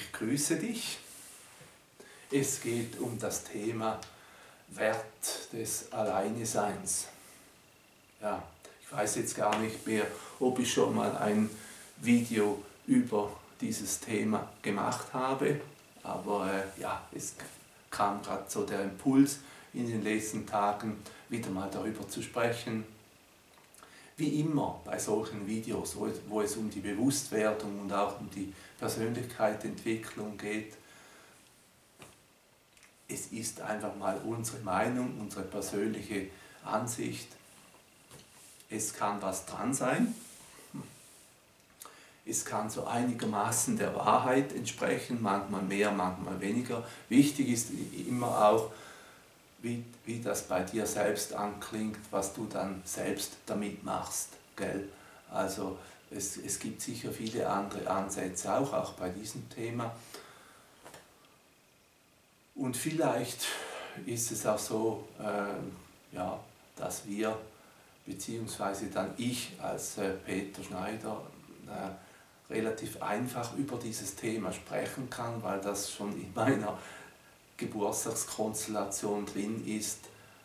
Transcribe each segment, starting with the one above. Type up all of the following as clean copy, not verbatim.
Ich grüße dich. Es geht um das Thema Wert des Alleineseins. Ja, ich weiß jetzt gar nicht mehr, ob ich schon mal ein Video über dieses Thema gemacht habe, aber ja, es kam gerade so der Impuls in den letzten Tagen, wieder mal darüber zu sprechen. Wie immer bei solchen Videos, wo es um die Bewusstwerdung und auch um die Persönlichkeitsentwicklung geht, es ist einfach mal unsere Meinung, unsere persönliche Ansicht. Es kann was dran sein, es kann so einigermaßen der Wahrheit entsprechen, manchmal mehr, manchmal weniger. Wichtig ist immer auch, wie das bei dir selbst anklingt, was du dann selbst damit machst. Gell? Also es gibt sicher viele andere Ansätze auch bei diesem Thema. Und vielleicht ist es auch so, ja, dass wir, beziehungsweise dann ich als Peter Schneider, relativ einfach über dieses Thema sprechen kann, weil das schon in meiner Geburtstagskonstellation drin ist.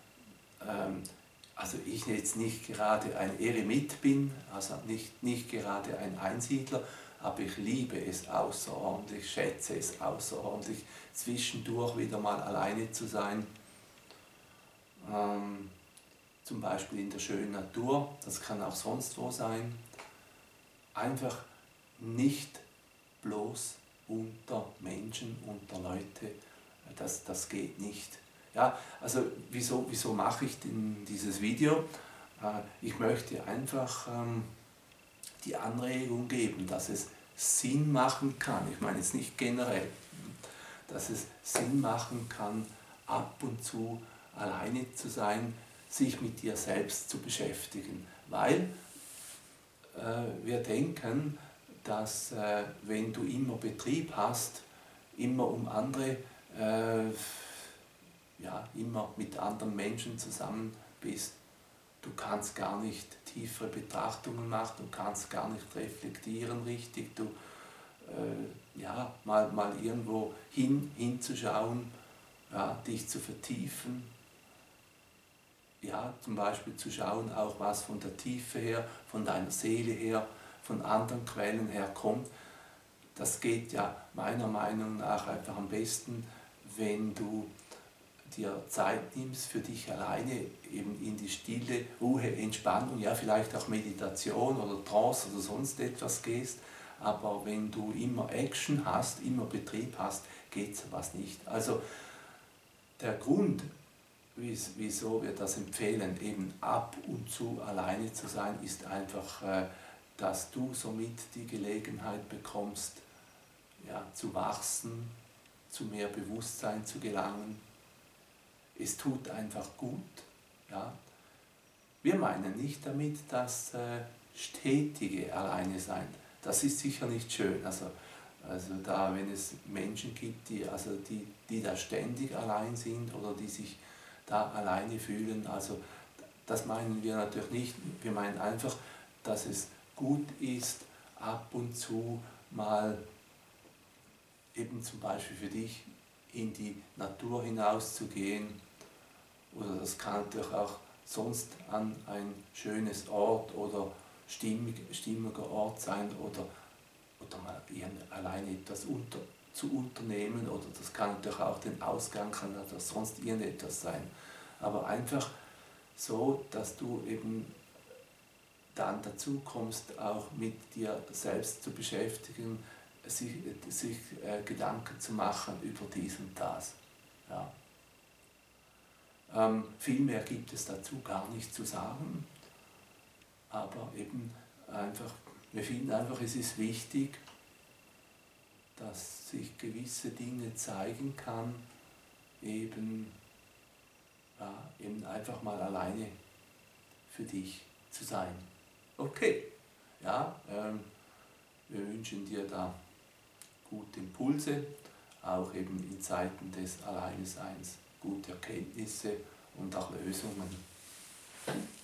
Also ich jetzt nicht gerade ein Eremit bin, also nicht gerade ein Einsiedler, aber ich liebe es außerordentlich, schätze es außerordentlich, zwischendurch wieder mal alleine zu sein. Zum Beispiel in der schönen Natur, das kann auch sonst wo sein. Einfach nicht bloß unter Menschen, unter Leute, das geht nicht. Ja, also wieso mache ich denn dieses Video? Ich möchte einfach die Anregung geben, dass es Sinn machen kann, ich meine jetzt nicht generell, dass es Sinn machen kann, ab und zu alleine zu sein, sich mit dir selbst zu beschäftigen, weil wir denken, dass wenn du immer Betrieb hast, immer um andere, ja, immer mit anderen Menschen zusammen bist, du kannst gar nicht tiefere Betrachtungen machen, du kannst gar nicht reflektieren richtig, du, ja, mal irgendwo hinzuschauen, ja, dich zu vertiefen, ja, zum Beispiel zu schauen, auch was von der Tiefe her, von deiner Seele her, von anderen Quellen her kommt. Das geht ja meiner Meinung nach einfach am besten, wenn du dir Zeit nimmst für dich alleine, eben in die Stille, Ruhe, Entspannung, ja vielleicht auch Meditation oder Trance oder sonst etwas gehst, aber wenn du immer Action hast, immer Betrieb hast, geht sowas nicht. Also der Grund, wieso wir das empfehlen, eben ab und zu alleine zu sein, ist einfach, dass du somit die Gelegenheit bekommst, ja, zu wachsen, zu mehr Bewusstsein zu gelangen. Es tut einfach gut. Ja. Wir meinen nicht damit das stetige Alleine-Sein. Das ist sicher nicht schön. Also da, wenn es Menschen gibt, die da ständig allein sind oder die sich da alleine fühlen, also das meinen wir natürlich nicht. Wir meinen einfach, dass es gut ist, ab und zu mal eben zum Beispiel für dich in die Natur hinauszugehen, oder das kann natürlich auch sonst an ein schönes Ort oder stimmiger Ort sein oder mal alleine etwas zu unternehmen, oder das kann natürlich auch den Ausgang, kann das sonst irgendetwas sein. Aber einfach so, dass du eben dann dazu kommst, auch mit dir selbst zu beschäftigen, sich Gedanken zu machen über dies und das. Ja. Viel mehr gibt es dazu gar nicht zu sagen, aber eben einfach, wir finden einfach, es ist wichtig, dass sich gewisse Dinge zeigen kann, eben einfach mal alleine für dich zu sein. Okay, ja, wir wünschen dir da gute Impulse, auch eben in Zeiten des Alleineseins, gute Erkenntnisse und auch Lösungen.